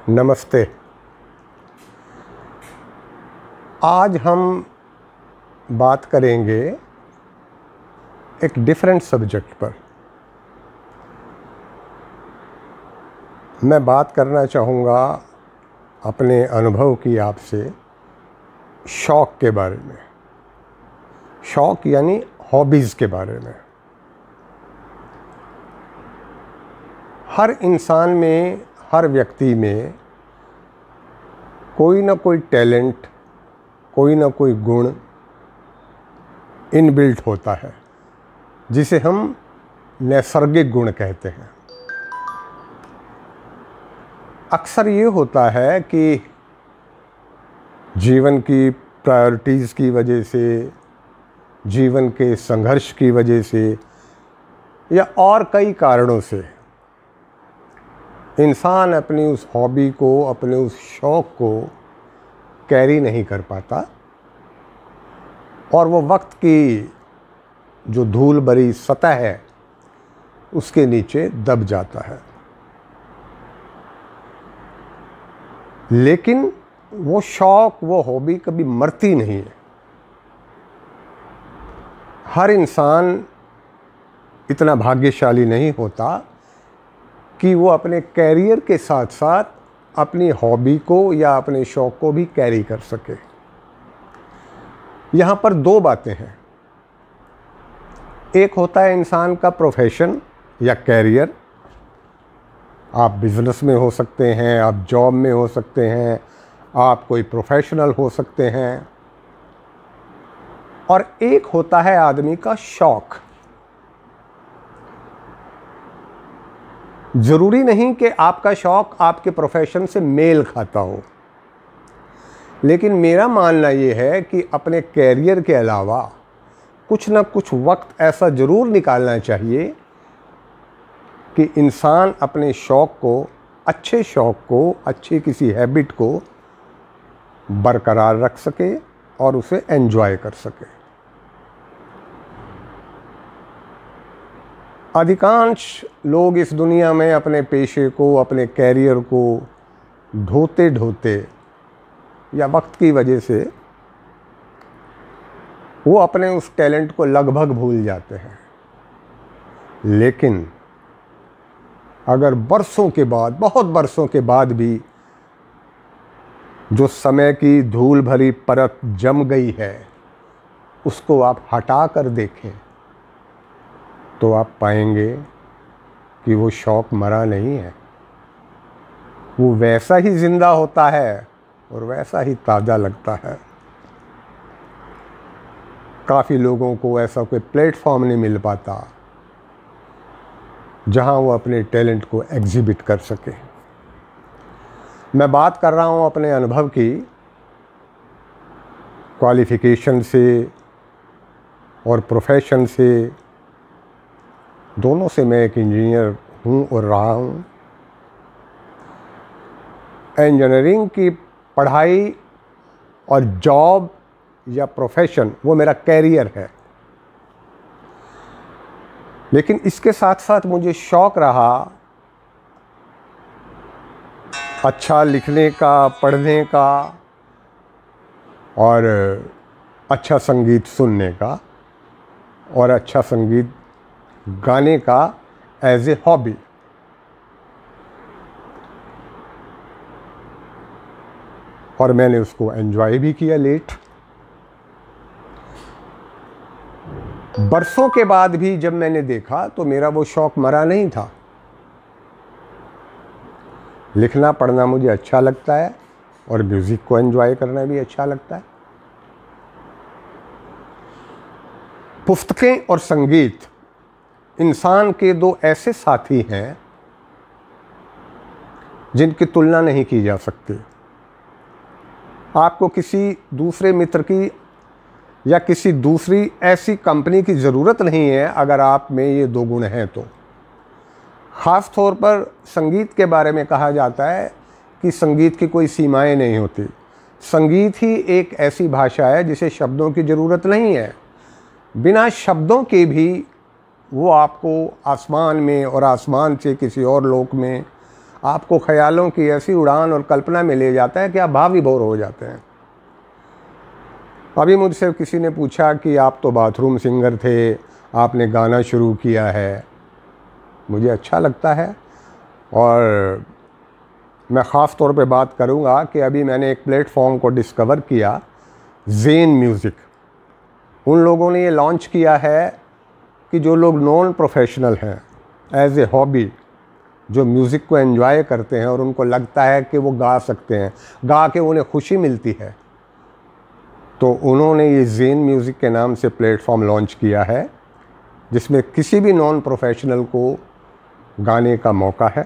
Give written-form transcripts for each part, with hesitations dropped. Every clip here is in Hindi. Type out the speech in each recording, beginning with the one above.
नमस्ते। आज हम बात करेंगे एक डिफरेंट सब्जेक्ट पर। मैं बात करना चाहूँगा अपने अनुभव की आपसे शौक़ के बारे में। शौक़ यानी हॉबीज़ के बारे में। हर इंसान में, हर व्यक्ति में कोई ना कोई टैलेंट, कोई ना कोई गुण इनबिल्ट होता है, जिसे हम नैसर्गिक गुण कहते हैं। अक्सर ये होता है कि जीवन की प्रायोरिटीज़ की वजह से, जीवन के संघर्ष की वजह से या और कई कारणों से इंसान अपनी उस हॉबी को, अपने उस शौक़ को कैरी नहीं कर पाता और वो वक्त की जो धूल भरी सतह है उसके नीचे दब जाता है। लेकिन वो शौक़, वो हॉबी कभी मरती नहीं है। हर इंसान इतना भाग्यशाली नहीं होता कि वो अपने कैरियर के साथ साथ अपनी हॉबी को या अपने शौक़ को भी कैरी कर सके। यहाँ पर दो बातें हैं। एक होता है इंसान का प्रोफेशन या कैरियर। आप बिज़नेस में हो सकते हैं, आप जॉब में हो सकते हैं, आप कोई प्रोफेशनल हो सकते हैं। और एक होता है आदमी का शौक़। ज़रूरी नहीं कि आपका शौक़ आपके प्रोफेशन से मेल खाता हो, लेकिन मेरा मानना ये है कि अपने कैरियर के अलावा कुछ ना कुछ वक्त ऐसा ज़रूर निकालना चाहिए कि इंसान अपने शौक़ को, अच्छे शौक़ को, अच्छी किसी हैबिट को बरकरार रख सके और उसे एंजॉय कर सके। अधिकांश लोग इस दुनिया में अपने पेशे को, अपने कैरियर को ढोते ढोते या वक्त की वजह से वो अपने उस टैलेंट को लगभग भूल जाते हैं। लेकिन अगर बरसों के बाद, बहुत बरसों के बाद भी जो समय की धूल भरी परत जम गई है उसको आप हटा कर देखें तो आप पाएंगे कि वो शौक़ मरा नहीं है। वो वैसा ही ज़िंदा होता है और वैसा ही ताज़ा लगता है। काफ़ी लोगों को ऐसा कोई प्लेटफॉर्म नहीं मिल पाता जहां वो अपने टैलेंट को एग्जिबिट कर सके। मैं बात कर रहा हूं अपने अनुभव की। क्वालिफ़िकेशन से और प्रोफेशन से, दोनों से मैं एक इंजीनियर हूँ और रहा हूँ। इंजीनियरिंग की पढ़ाई और जॉब या प्रोफेशन वो मेरा कैरियर है। लेकिन इसके साथ साथ मुझे शौक़ रहा अच्छा लिखने का, पढ़ने का और अच्छा संगीत सुनने का और अच्छा संगीत गाने का एज ए हॉबी। और मैंने उसको एंजॉय भी किया लेट। बरसों के बाद भी जब मैंने देखा तो मेरा वो शौक़ मरा नहीं था। लिखना पढ़ना मुझे अच्छा लगता है और म्यूज़िक को एंजॉय करना भी अच्छा लगता है। पुस्तकें और संगीत इंसान के दो ऐसे साथी हैं जिनकी तुलना नहीं की जा सकती। आपको किसी दूसरे मित्र की या किसी दूसरी ऐसी कंपनी की ज़रूरत नहीं है अगर आप में ये दो गुण हैं तो। ख़ास तौर पर संगीत के बारे में कहा जाता है कि संगीत की कोई सीमाएं नहीं होती। संगीत ही एक ऐसी भाषा है जिसे शब्दों की ज़रूरत नहीं है। बिना शब्दों के भी वो आपको आसमान में और आसमान से किसी और लोक में आपको ख्यालों की ऐसी उड़ान और कल्पना में ले जाता है कि आप भाव विभोर हो जाते हैं। अभी मुझसे किसी ने पूछा कि आप तो बाथरूम सिंगर थे, आपने गाना शुरू किया है। मुझे अच्छा लगता है और मैं ख़ास तौर पे बात करूँगा कि अभी मैंने एक प्लेटफॉर्म को डिस्कवर किया, ज़ेन म्यूज़िक। उन लोगों ने ये लॉन्च किया है कि जो लोग नॉन प्रोफेशनल हैं, एज ए हॉबी, जो म्यूज़िक को एंजॉय करते हैं और उनको लगता है कि वो गा सकते हैं, गा के उन्हें खुशी मिलती है, तो उन्होंने ये ज़ेन म्यूज़िक के नाम से प्लेटफॉर्म लॉन्च किया है, जिसमें किसी भी नॉन प्रोफेशनल को गाने का मौका है।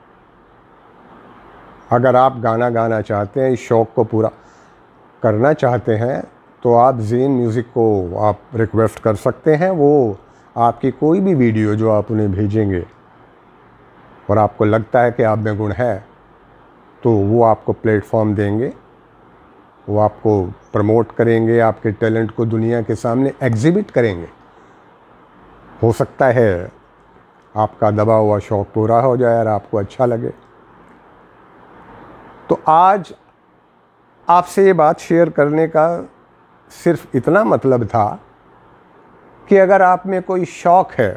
अगर आप गाना गाना चाहते हैं, इस शौक़ को पूरा करना चाहते हैं, तो आप ज़ेन म्यूज़िक को आप रिक्वेस्ट कर सकते हैं। वो आपकी कोई भी वीडियो जो आप उन्हें भेजेंगे और आपको लगता है कि आप में गुण है, तो वो आपको प्लेटफॉर्म देंगे, वो आपको प्रमोट करेंगे, आपके टैलेंट को दुनिया के सामने एग्जिबिट करेंगे। हो सकता है आपका दबा हुआ शौक़ पूरा हो जाए और आपको अच्छा लगे। तो आज आपसे ये बात शेयर करने का सिर्फ इतना मतलब था कि अगर आप में कोई शौक़ है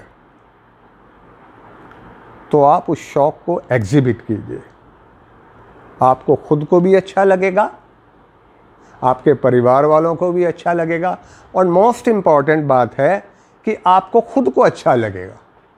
तो आप उस शौक़ को एग्जिबिट कीजिए। आपको खुद को भी अच्छा लगेगा, आपके परिवार वालों को भी अच्छा लगेगा, और मोस्ट इम्पॉर्टेंट बात है कि आपको खुद को अच्छा लगेगा।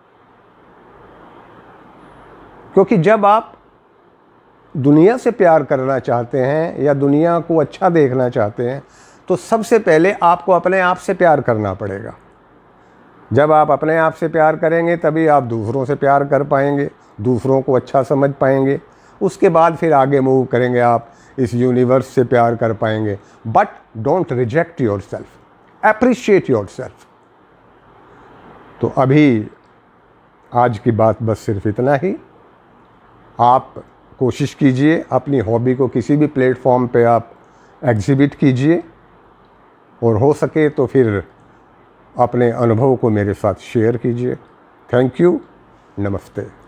क्योंकि जब आप दुनिया से प्यार करना चाहते हैं या दुनिया को अच्छा देखना चाहते हैं, तो सबसे पहले आपको अपने आप से प्यार करना पड़ेगा। जब आप अपने आप से प्यार करेंगे तभी आप दूसरों से प्यार कर पाएंगे, दूसरों को अच्छा समझ पाएंगे। उसके बाद फिर आगे मूव करेंगे, आप इस यूनिवर्स से प्यार कर पाएंगे। But don't reject yourself, appreciate yourself. तो अभी आज की बात बस सिर्फ इतना ही। आप कोशिश कीजिए अपनी हॉबी को किसी भी प्लेटफॉर्म पे आप एग्जिबिट कीजिए, और हो सके तो फिर अपने अनुभव को मेरे साथ शेयर कीजिए। थैंक यू, नमस्ते।